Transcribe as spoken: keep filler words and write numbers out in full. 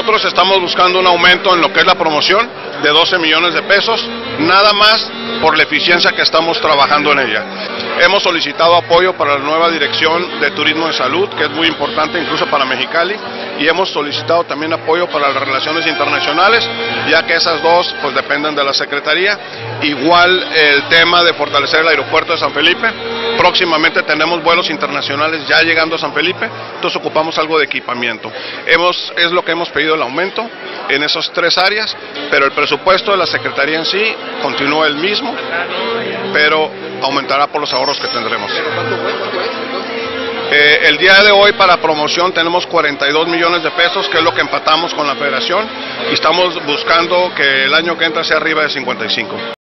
nosotros estamos buscando un aumento en lo que es la promoción de doce millones de pesos, nada más por la eficiencia que estamos trabajando en ella. Hemos solicitado apoyo para la nueva dirección de Turismo de Salud, que es muy importante incluso para Mexicali, y hemos solicitado también apoyo para las relaciones internacionales, ya que esas dos pues dependen de la Secretaría. Igual el tema de fortalecer el aeropuerto de San Felipe. Próximamente tenemos vuelos internacionales ya llegando a San Felipe, entonces ocupamos algo de equipamiento. Hemos, es lo que hemos pedido el aumento en esas tres áreas, pero el presupuesto de la Secretaría en sí continúa el mismo, pero aumentará por los ahorros que tendremos. Eh, el día de hoy para promoción tenemos cuarenta y dos millones de pesos, que es lo que empatamos con la Federación, y estamos buscando que el año que entra sea arriba de cincuenta y cinco.